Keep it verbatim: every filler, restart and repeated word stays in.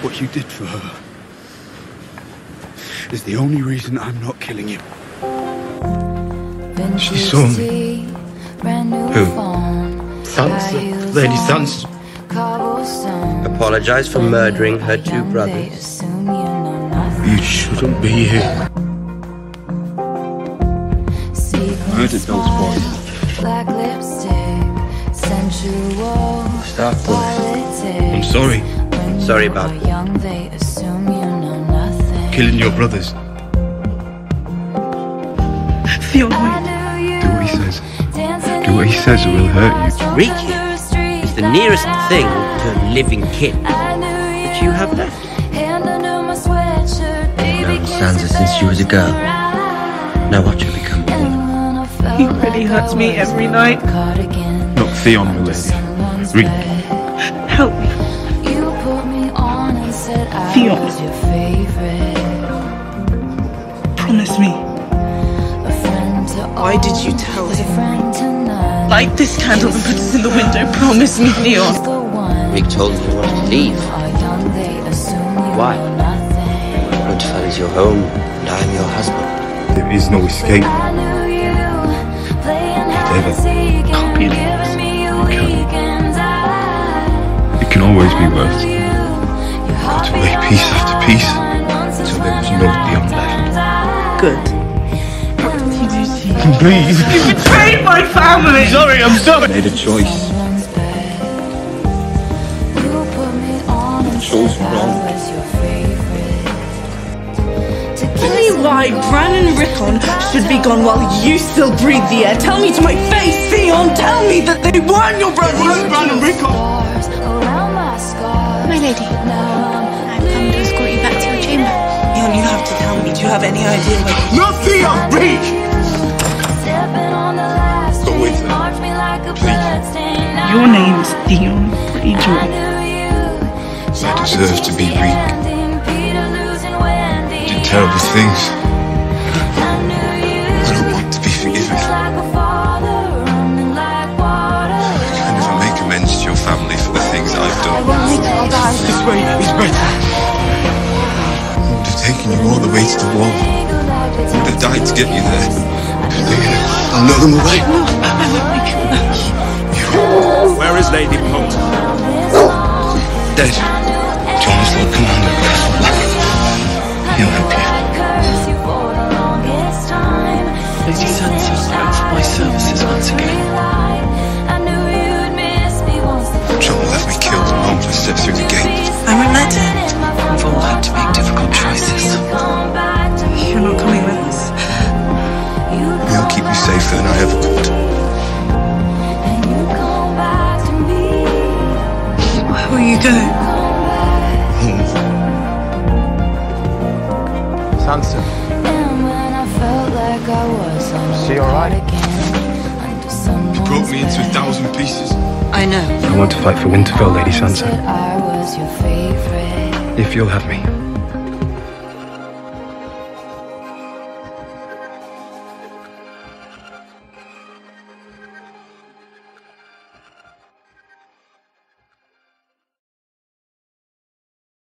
What you did for her is the only reason I'm not killing you. She saw me. Who? Sansa. Lady Sansa. Apologise for murdering her two brothers. You shouldn't be here. Murdered those boys. Stop, boy. I'm sorry. Sorry about it. Killing your brothers. Theon, wait. Do what he says. Do what he says or he'll hurt you. Ricky is the nearest thing to a living kin that you have left. Known Sansa since she was a girl. Now watch her become a woman. He really hurts me every night. Not Theon, my lady. Rick. Help me. Theon. Promise me. Why did you tell him? Light this candle and put us in the window. Promise me, Theon. Rick told me he wanted to leave. Why? Winterfell is your home, and I am your husband. There is no escape. Whatever. Can't be any Can. It can always be worse. Got to lay piece after piece until there was no Theon left. good. What did he do to you? Please. You betrayed my family! Sorry, I'm sorry. I made a choice. I chose wrong. Tell me why Bran and Rickon should be gone while you still breathe the air. Tell me to my face, Theon. Tell me that they weren't your brothers. Where's Bran and Rickon? My lady, I've come to escort you back to your chamber. Theon, you have to tell me. Do you have any idea where... No, Theon! Rick! Go with her. Please. Your name's Theon Greyjoy. I deserve to be weak. Did terrible things. I don't want to be forgiven. I can never make amends to your family for the things I've done. This way is better. I would have taken you all the way to the wall. I would have died to get you there. I'll know them away. No, I won't make it. Where is Lady Potter? Dead. Jon is Lord Commander of Castle Black. He'll help you. Lady Sansa hopes for my services once again. Jon will let me kill the moment I step through the gate. I won't let it. We've all had to make difficult choices. You're not coming with us. He'll keep you safer than I ever could. Where will you go? Home. Sansa. Is she alright? You broke me into a thousand pieces. I know. I want to fight for Winterfell, Lady Sansa. If you'll have me.